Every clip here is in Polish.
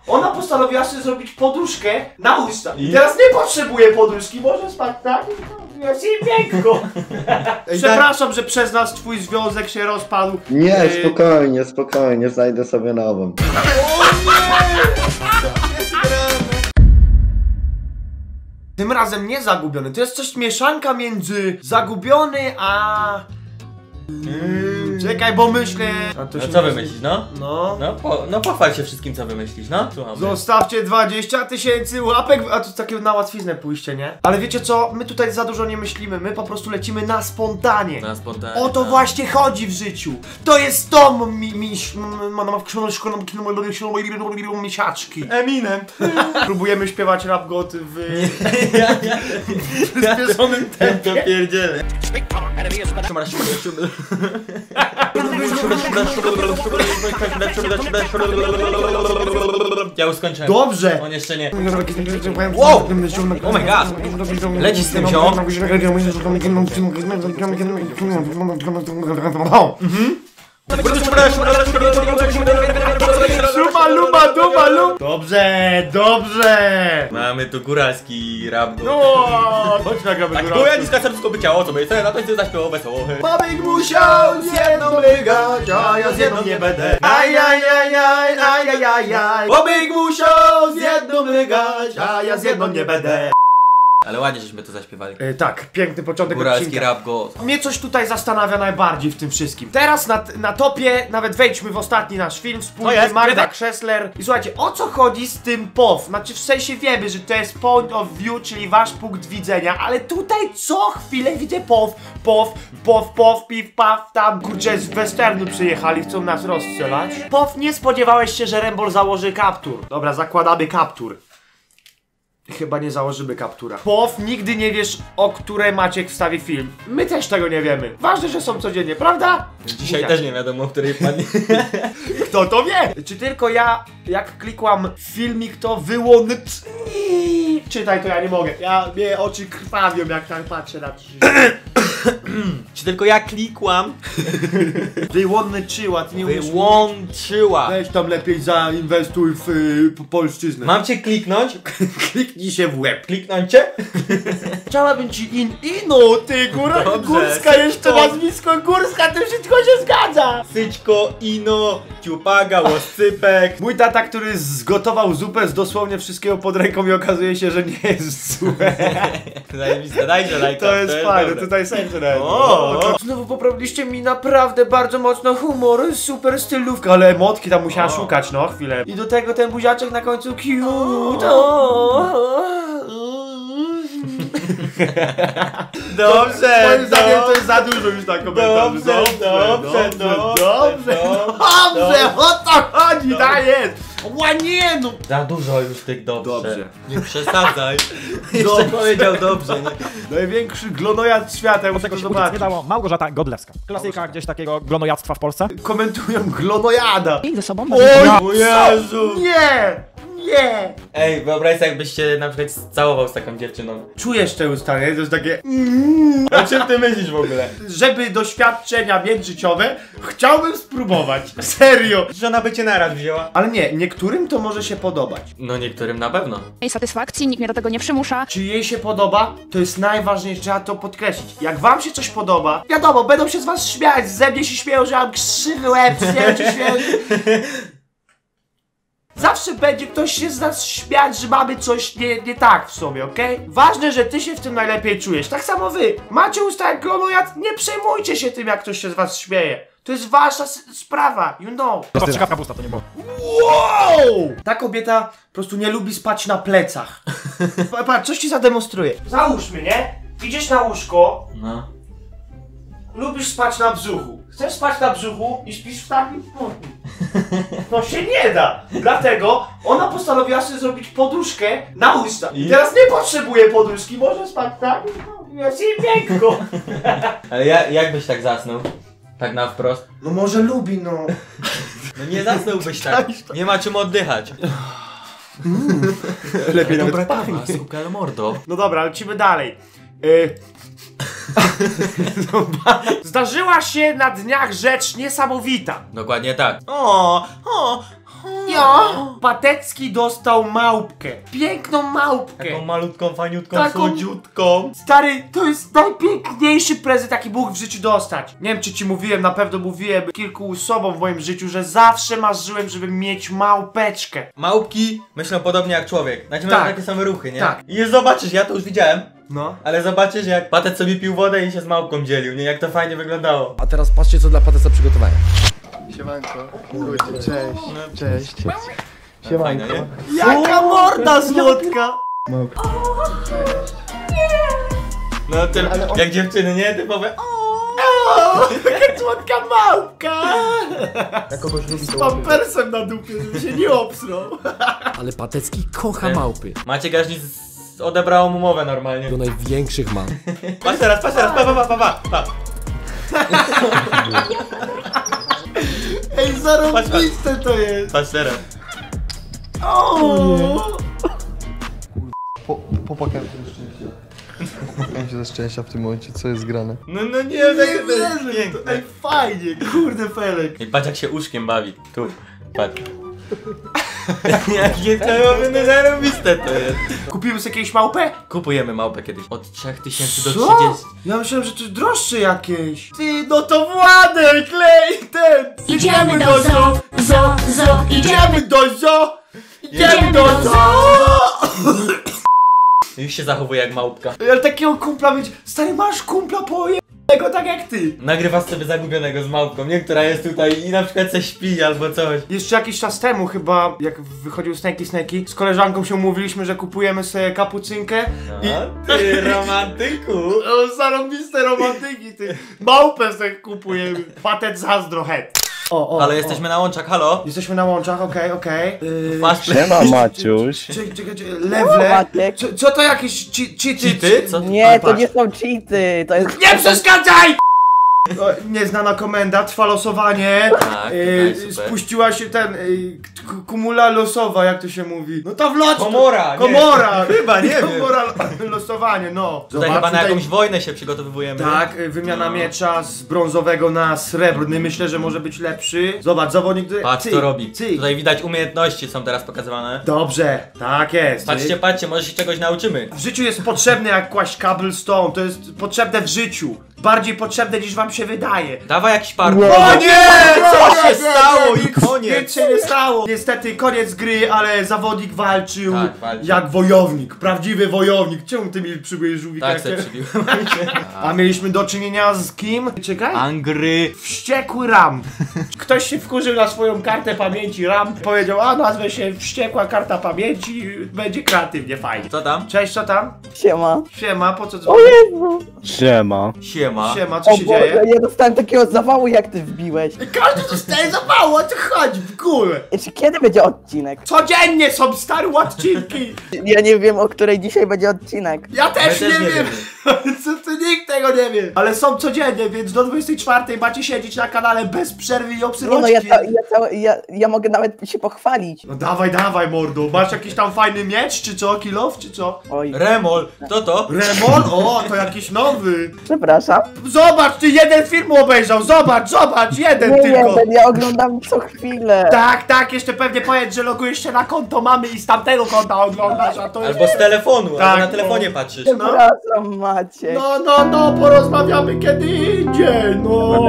Ona postanowiła sobie zrobić poduszkę na usta. I teraz nie potrzebuje poduszki, może spać tak? Jest jej piękno. Przepraszam, że przez nas twój związek się rozpadł. Nie, spokojnie, spokojnie, znajdę sobie nową. Tym razem nie zagubiony, to jest coś mieszanka między zagubiony a... Czekaj, bo myślę... No co wymyślisz, no? No pochwal się wszystkim, co wymyślisz, no? Słuchamy. Zostawcie 20 000 łapek, a to takie na łatwiznę pójście, nie? Ale wiecie co, my tutaj za dużo nie myślimy, my po prostu lecimy na spontanie. Na spontanie. O to właśnie chodzi w życiu. To jest to misiaczki. Eminem. Próbujemy śpiewać rap god w przyspieszonym tempie. To pierdzielę. Ja już skończyłem. Dobrze. On jeszcze nie. Wow! Oh my god! Leci z tym ziom. Szuba, luba, duba, lub. Dobrze, dobrze. Mamy tu góralski rap. No, chodź nagramy Tak, góralski. bo ja niska serbsko by ciało, co by na to jest zaśpiewał wesoło. Babek musiał z jedną lygać, a ja z jedną nie będę. Ajajajaj, ajajajaj. Babek musiał z jedną lygać, a ja z jedną nie będę. Ale ładnie żeśmy to zaśpiewali. Tak, piękny początek Góralski odcinka. rap go. Mnie coś tutaj zastanawia najbardziej w tym wszystkim. Teraz na topie, nawet wejdźmy w ostatni nasz film wspólny, Magda Krzesler. I słuchajcie, o co chodzi z tym POV? Znaczy w sensie wiemy, że to jest point of view, czyli wasz punkt widzenia, ale tutaj co chwilę widzę POV, piw, paw, tam kurczę z westernu przyjechali, chcą nas rozstrzelać. POV, nie spodziewałeś się, że Rembol założy kaptur. Dobra, zakładamy kaptur. Chyba nie założymy kaptura. POV, nigdy nie wiesz, o które Maciek wstawi film. My też tego nie wiemy. Ważne, że są codziennie, prawda? Dzisiaj też nie wiadomo, o której padnie. Kto to wie? Czy tylko ja, jak klikłam filmik, to wyłącz... Czytaj, to ja nie mogę. Mnie oczy krwawią, jak tak patrzę na Czy tylko ja klikłam? Wyłączyła, ty nie umiesz... Wyłączyła. Weź tam lepiej zainwestuj w polszczyznę. Mam cię kliknąć? Kliknij się w łeb. Kliknąć cię? Chciałabym ci Ino, ty Dobrze, Górska, jeszcze nazwisko Górska, to wszystko się zgadza. Syćko, ino, ciupaga, łoscypek. Mój tata, który zgotował zupę z dosłownie wszystkiego pod ręką i okazuje się, że nie jest złe. Zajebiste, dajcie lajka. To jest fajne, tutaj serce daje. O. Znowu poprawiliście mi naprawdę bardzo mocno humor, super stylówka, ale emotki tam musiała szukać, no chwilę. I do tego ten buziaczek na końcu cute. Dobrze, Moim zdaniem to jest za dużo już na komentarzy. Dobrze, o to chodzi, tak jest. Nie no. Za dużo już tych dobrze. Dobrze. Nie przesadzaj. Jeszcze powiedział dobrze, nie? Największy glonojad świata, muszę go zobaczyć. Nie dało Małgorzata Godlewska. Klasyka gdzieś takiego glonojadztwa w Polsce. Komentują glonojada. I ze sobą Oj, O Jezu! nie! Nie! Ej, wyobraź sobie, jakbyś się na przykład całował z taką dziewczyną. Czujesz te usta, nie? To jest takie... O czym ty myślisz w ogóle? Żeby doświadczenia międzyciowe, chciałbym spróbować. Serio. Żona by cię naraz wzięła. Ale nie, niektórym to może się podobać. No niektórym na pewno. satysfakcji, nikt mnie do tego nie przymusza. Czy jej się podoba? To jest najważniejsze, trzeba to podkreślić. Jak wam się coś podoba, wiadomo, będą się z was śmiać, ze mnie się śmieją, że mam krzywy łeb, się śmieją. Zawsze będzie ktoś się z nas śmiać, że mamy coś nie tak w sobie, okej? Ważne, że ty się w tym najlepiej czujesz. Tak samo wy. Macie usta jak glonojad, nie przejmujcie się tym, jak ktoś się z was śmieje. To jest wasza sprawa, you know. To strzykawka w usta, to nie było. Wow! Ta kobieta po prostu nie lubi spać na plecach. Patrz, coś ci zademonstruję. Załóżmy, nie? Idziesz na łóżko, No. lubisz spać na brzuchu. Chcesz spać na brzuchu i śpisz w takim... To się nie da. Dlatego ona postanowiła sobie zrobić poduszkę na usta. I teraz nie potrzebuje poduszki, może spać tak. Jest jej piękno. Ale jak byś tak zasnął? Tak na wprost? No może lubi, no. No nie zasnąłbyś tak. Nie ma czym oddychać. Lepiej Dobra nawet kawa, pachnie. super mordo. No dobra, lecimy dalej. Zdarzyła się na dniach rzecz niesamowita. Dokładnie tak. Ja! Patecki dostał małpkę. Piękną małpkę. Taką malutką, faniutką, Taką- słodziutką. Stary, to jest najpiękniejszy prezent, jaki mógł w życiu dostać. Nie wiem, czy ci mówiłem, na pewno mówiłem kilku osobom w moim życiu, że zawsze marzyłem, żeby mieć małpeczkę. Małpki myślą podobnie jak człowiek. Znaczy Tak. mają takie same ruchy, nie? Tak. I zobaczysz, ja to już widziałem. No. Ale zobaczysz, jak Patec sobie pił wodę i się z małpką dzielił, nie? Jak to fajnie wyglądało. A teraz patrzcie, co dla Pateca przygotowałem. Siemanko. Cześć. Cześć. Fajne, nie? Jaka morda słodka! No ten, jak dziewczyny, nie? Typowe. Jaka słodka małpka! Jak kogoś lubi, Z to pampersem na dupie, żeby się nie obsrał. Ale Patecki kocha małpy. Maciek aż nic odebrało mu mowę normalnie. Do największych ma. Patrz teraz, pa. Ej, zarobiste to jest! Patrz teraz. popłakałem się ze szczęścia. Popłakałem się ze szczęścia w tym momencie, co jest grane. No nie, Nie to jest wierzę, piękne. ej, fajnie, kurde Felek. I patrz jak się uszkiem bawi. Tu, patrz. Jakie to zarobiste to jest. Kupimy sobie jakieś małpę? Kupujemy małpę kiedyś. Od 3000 do Co? 30. Ja myślałem, że to droższe jakieś. Ty, no to Władek, klej ten! Idziemy do zoo, Idziemy do zoo! Idziemy do zoo! Już się zachowuje jak małpka. Ale takiego kumpla mieć, stary, masz kumpla pojebanego tak jak ty. Nagrywasz sobie zagubionego z małpką, nie? Która jest tutaj i na przykład se śpi albo coś. Jeszcze jakiś czas temu chyba, jak wychodził Snakey, z koleżanką się umówiliśmy, że kupujemy sobie kapucynkę i... A ty romantyku. O, zarobiste romantyki, ty. Małpę sobie kupujemy. Patec zazdro head. O, Ale jesteśmy na łączach, halo? Jesteśmy na łączach, okej. Masz Siema Maciuś. Czekaj, Lewle. Co to jakieś cheaty? cheaty? Co? Nie, to nie są cheaty, to jest... Nie przeszkadzaj! O, nieznana komenda, trwa losowanie. Tak, super. Spuściła się kumula losowa, jak to się mówi. No ta wlocz. Komora, nie. Komora! Chyba, nie wiem. Komora, losowanie, no. Tutaj chyba na jakąś wojnę się przygotowujemy. Tak, wymiana No. miecza z brązowego na srebrny, myślę, że może być lepszy. Zobacz, zawodnik... Patrz co robi. Cyk. Tutaj widać umiejętności są teraz pokazywane. Dobrze, tak jest. Patrzcie, może się czegoś nauczymy. W życiu jest potrzebne jak kłaść cobblestone, to jest potrzebne w życiu. Bardziej potrzebne niż wam się wydaje. Dawaj jakiś parkour. O nie! Co się stało i koniec. Nic się nie stało. Niestety koniec gry, ale zawodnik walczył, Tak, walczył. jak wojownik. Prawdziwy wojownik. Czemu ty mi przybujesz żółwika? Tak se przybił. A mieliśmy do czynienia z kim? Czekaj. Angry. Wściekły Ram. Ktoś się wkurzył na swoją kartę pamięci Ram. Powiedział, a nazwę się Wściekła Karta Pamięci. Będzie kreatywnie, fajnie. Co tam? Cześć, co tam? Siema. Siema, po co O dzwonisz? Jezu. Siema. Siema, co się Boże, dzieje? ja dostałem takiego zawału, jak ty wbiłeś. Każdy dostaje za mało, o co chodzi w ogóle? Czy kiedy będzie odcinek? Codziennie są stare odcinki. Ja nie wiem, o której dzisiaj będzie odcinek. Ja też, My też nie nie wiem. Co nikt tego nie wie. Ale są codziennie, więc do 24 macie siedzieć na kanale bez przerwy i Nie obserwować. no, ja mogę nawet się pochwalić. No dawaj mordo. Masz jakiś tam fajny miecz, czy co? Kilof, czy co? Oj, Remol. Kto to? Remol? O, to jakiś nowy. przepraszam. Zobacz, ty jeden film obejrzał. Zobacz, jeden Nie tylko. jeden, ja oglądam co chwilę. Tak, jeszcze pewnie powiedz, że logujesz się na konto mamy i z tamtego konta oglądasz, a to jest... Albo z telefonu, Tak, albo na telefonie patrzysz. Przepraszam, Maciek. No, porozmawiamy kiedy indziej, no.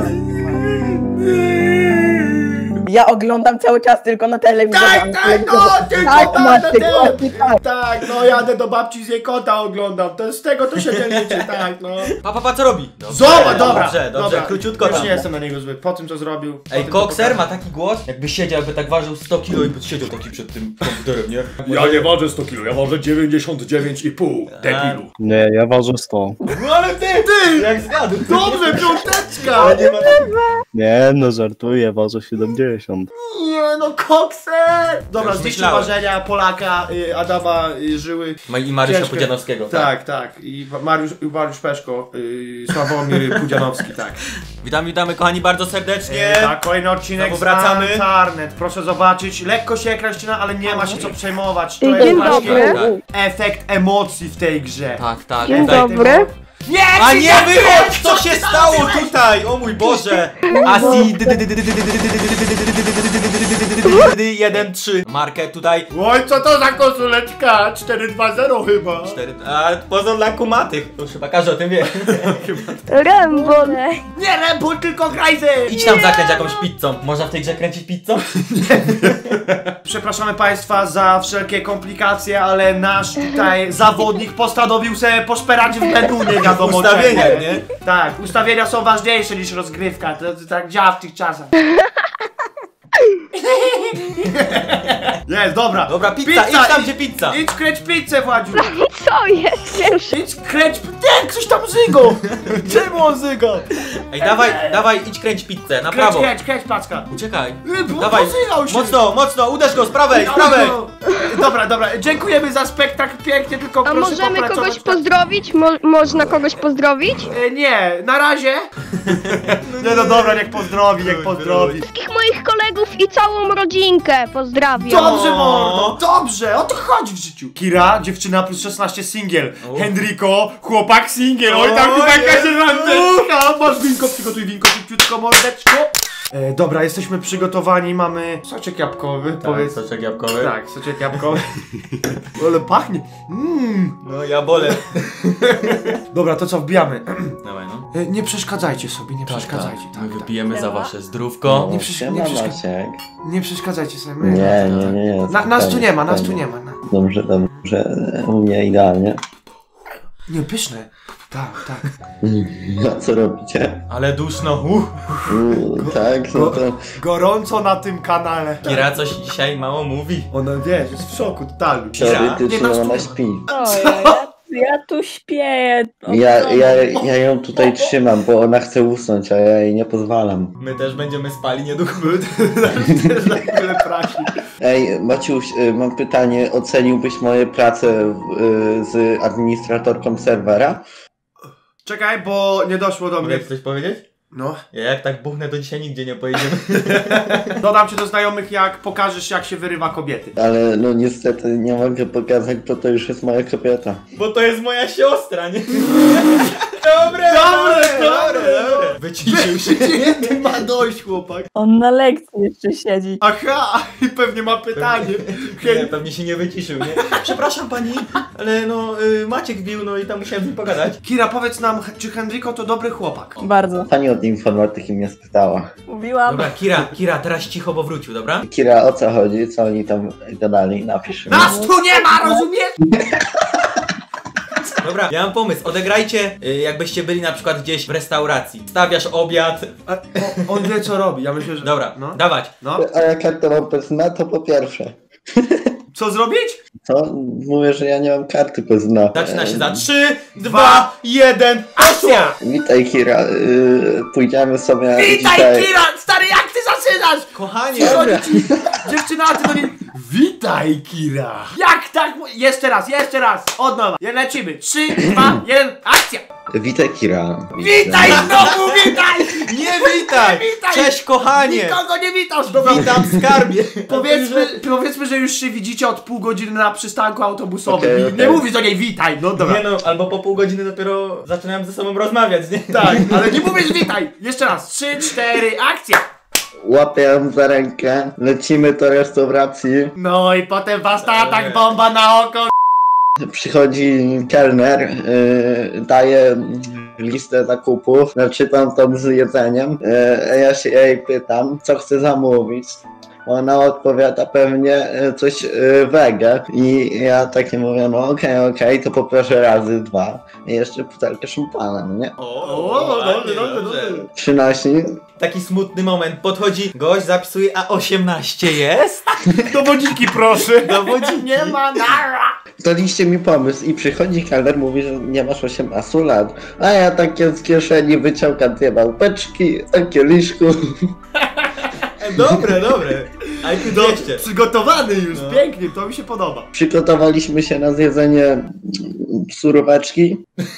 Ja oglądam cały czas tylko na telewizorze. Tylko Maciek, właśnie tak. Tak, no jadę do babci z jej kota oglądam, z tego to się nie liczy, tak, no. Pa, co robi? Zobacz, Dobrze, króciutko już tam. nie jestem na niego zły, po tym co zrobił. po Ej, tym, co Kokser ma pokazał. taki głos, jakby siedział, jakby tak ważył 100 kilo i by siedział taki przed tym komputerem, nie? Ja nie ważę 100 kg, ja ważę 99,5, debilu. Nie, ja ważę 100. No ale ty! Jak zgadł. Dobrze, piąteczka! Ale nie ma Nie, no żartuję, ważę 70. Nie no, kokser! Dobra, Już zniszczył myślałem. marzenia Polaka, Adama, Żyły. I Mariusza Ciężko. Pudzianowskiego. Tak. I Mariusz Peszko, Sławomir Pudzianowski, tak. Witamy kochani bardzo serdecznie. Tak, kolejny odcinek Znowu wracamy. z Uncharted. Proszę zobaczyć, lekko się ekran ścina, ale nie ma się co przejmować. To Dzień jest dobry. właśnie efekt emocji w tej grze. Tak. Dzień Tutaj dobry. Nie! A nie wychodź! Co się stało tutaj? O mój Boże! Asi 1-3. Markę tutaj. Oj, co to za konsuleczka? 4-2-0 chyba. 4. A poza dla kumatych. To już chyba każdy o tym wie. Rembol. Nie Rebel, tylko Grajzer! Idź tam zakręć jakąś pizzą. Można w tej grze kręcić pizzą? Przepraszamy Państwa za wszelkie komplikacje, ale nasz tutaj zawodnik postanowił sobie poszperać w menu, nie wiadomo Ustawienia, czego. nie? Tak, ustawienia są ważniejsze niż rozgrywka, to tak działa w tych czasach. Jest, dobra. Dobra, pizza, idź tam gdzie pizza. Idź kręć pizzę, Władziu. Co jest? Idź kręć... Nie, ktoś tam zygał. Czemu on zygał? Ej, dawaj, idź kręć pizzę, na Kręć, prawo. kręć, placka. Uciekaj. Bo Dawaj, pozygał się. mocno, uderz go z prawej, z prawej. Dobra, dziękujemy za spektakl, pięknie, tylko A proszę możemy popracować kogoś nad- pozdrowić? Można kogoś pozdrowić? Nie, na razie. Nie no dobra, niech pozdrowi. Wszystkich moich kolegów i całą rodzinkę pozdrawiam. Dobrze, mordo, dobrze, o to chodzi w życiu. Kira, dziewczyna plus 16 singiel. Henryko, chłopak singiel. Oj, tam O, chłopaka Jezu. się randeczka. Masz winko, przygotuj winko szybciutko, mordeczko. Dobra, jesteśmy przygotowani, mamy soczek jabłkowy, powiedz. Soczek jabłkowy. Tak, soczek jabłkowy. Ale pachnie. No ja bolę. Dobra, to co, wbijamy. Dawaj no. Nie przeszkadzajcie sobie, nie przeszkadzajcie. My Tak. wypijemy za wasze zdrówko. Nie Siema, Maciek. Nie przeszkadzajcie sobie. Nie. Nas tu nie ma, nas tu spokojnie. nie ma. Dobrze, u mnie idealnie. Nie, pyszne. Tak. A co robicie? Ale duszno. Tak, no to... Gorąco na tym kanale. Kira coś dzisiaj mało mówi. Ona wiesz, jest w szoku totalnym. Teoretycznie nas tu ona nie ma. śpi. Ja tu śpię. Ja ją tutaj trzymam, bo ona chce usnąć, a ja jej nie pozwalam. My też będziemy spali niedługo. Tyle prasi. Ej, Maciuś, mam pytanie. Oceniłbyś moje prace z administratorką serwera? Czekaj, bo nie doszło do mnie. Mogę coś powiedzieć? No. Ja jak tak buchnę, to dzisiaj nigdzie nie pojedziemy. Dodam cię do znajomych, jak pokażesz, jak się wyrywa kobiety. Ale no niestety nie mogę pokazać, bo to już jest moja kobieta. Bo to jest moja siostra, nie? Dobre. Wyciszył się. Nie ma dość, chłopak. On na lekcji jeszcze siedzi. Aha, i pewnie ma pytanie. Nie, pewnie się nie wyciszył, nie? Przepraszam pani, ale no Maciek wbił, no i tam musiałem z nim pogadać. Kira, powiedz nam, czy Henryko to dobry chłopak? Bardzo. Pani od informatyki mnie spytała. Mówiłam. Dobra, Kira, teraz cicho, bo wrócił, dobra? Kira, o co chodzi? Co oni tam gadali? Napisz mi. Nas tu nie ma, rozumiesz? Dobra, ja mam pomysł, odegrajcie jakbyście byli na przykład gdzieś w restauracji. Stawiasz obiad. On wie, co robi, ja myślę, że... Dobra, no. dawać. No. A jak kartę mam PESNA, to po pierwsze. Co zrobić? Co? Mówię, że ja nie mam karty PESNA. Zaczyna się za 3, 2, 1, akcja! Witaj Kira, pójdziemy sobie Witaj, dzisiaj... Kira! Stary, jak ty zaczynasz? Kochanie, Przychodzi ci dziewczyna, a ty do niej... Witaj, Kira! Jak tak? Jeszcze raz, od nowa. Lecimy. 3, 2, 1, akcja! Witaj Kira. Witaj znowu, witaj! nie witaj! Witaj! Cześć kochanie! Nikogo nie witasz! Dobra, Witam skarbie! powiedzmy, że już się widzicie od pół godziny na przystanku autobusowym. Okej, I nie okej. mówisz do niej witaj, no dobra. Nie no, albo po pół godziny dopiero zaczynałem ze sobą rozmawiać, nie? Tak, ale nie mówisz witaj! Jeszcze raz, 3, 4, akcja! Łapię ją za rękę, lecimy do restauracji. No i potem was tak bomba na oko. Przychodzi kelner, daje listę zakupów, czytam tam z jedzeniem. Ja się jej pytam, co chce zamówić. Ona odpowiada pewnie coś wege i ja takie mówię, no okej, to poproszę razy 2 i jeszcze butelkę szampana, no nie? O, dobrze. Przynosi, Taki smutny moment, podchodzi gość, zapisuje, a 18 jest? Dowodniki proszę. Dowodzi Nie ma nara. daliście mi pomysł i przychodzi kelner, mówi, że nie masz 18 lat, a ja takie z kieszeni wyciągam 2 małpeczki, takie liszku. Dobre. IQ 200. Przygotowany już, No. pięknie, to mi się podoba. Przygotowaliśmy się na zjedzenie suróweczki.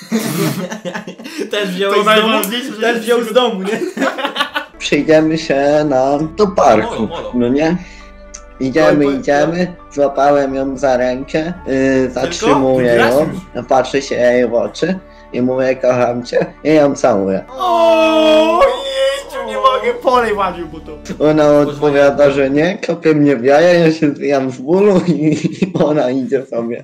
Też wziąłeś To z domu? najważniejsze, że Też się wziął z domu, nie? Przejdziemy się do parku, Molo. no nie? Idziemy, złapałem ją za rękę, zatrzymuję Raz ją, już. patrzę się jej w oczy i mówię kocham cię i ją całuję. O, Jezu, nie mogę, polej Władziu, bo to... Ona odpowiada, że nie, kopie mnie w jaja, ja się zwijam z bólu i ona idzie sobie.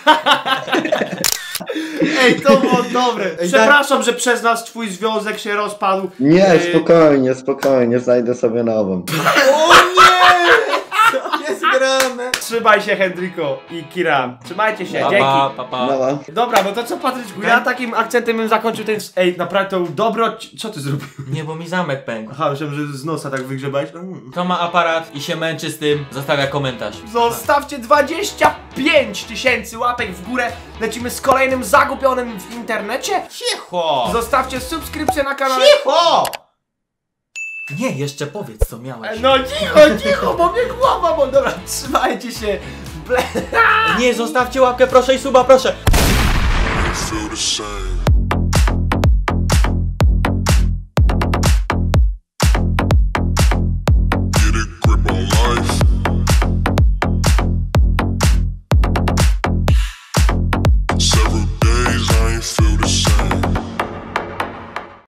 Ej, to było dobre. Przepraszam, że przez nas twój związek się rozpadł. Nie, spokojnie, znajdę sobie nową. O nie! Co jest grane? Trzymaj się, Hendriko i Kira. Trzymajcie się, dzięki. Pa. No. Dobra, no to co, Patryczku, ja takim akcentem bym zakończył ten... Ej, naprawdę to był dobro... Co ty zrobił? Nie, bo mi zamek pękł. Aha, myślałem, że z nosa tak wygrzebałeś. Kto ma aparat i się męczy z tym, zostawia komentarz. Zostawcie 25 000 łapek w górę. Lecimy z kolejnym zagubionym w internecie. Cicho! Zostawcie subskrypcję na kanale. Cicho! Nie, jeszcze powiedz co miałeś. No cicho, bo mnie głowa, bo dobra, trzymajcie się. Nie, zostawcie łapkę proszę i suba proszę. feel the same.